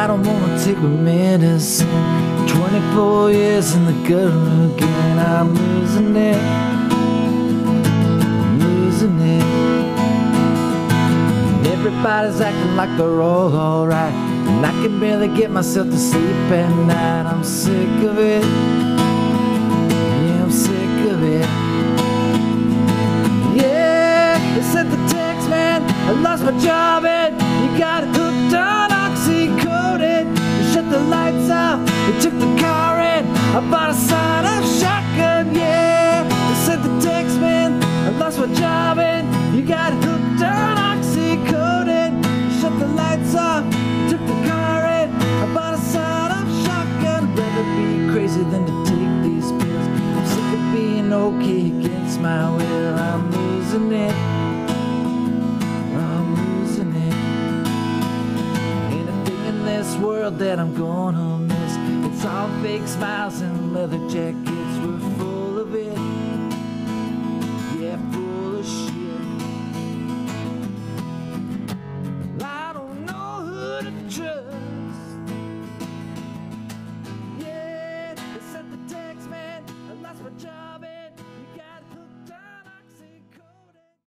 I don't wanna take my medicine. 24 years in the gutter again. I'm losing it. I'm losing it. And everybody's acting like they're all alright, and I can barely get myself to sleep at night. I'm sick of it. Yeah, I'm sick of it. Yeah, they sent the text, man, I lost my job and you got hooked on oxycodone. You shut the lights off, they took the car and I bought a sawed-off shotgun. Yeah, they sent the text, man, I lost my job and you got hooked on oxycodone. You shut the lights off, took the car and I bought a sawed-off shotgun. I'd rather be crazy than to take these pills. I'm sick of being okay against my will. I'm losing it. I'm losing it. Ain't a thing in this world that I'm gonna miss. It's all fake smiles and leather jackets. We're full of it.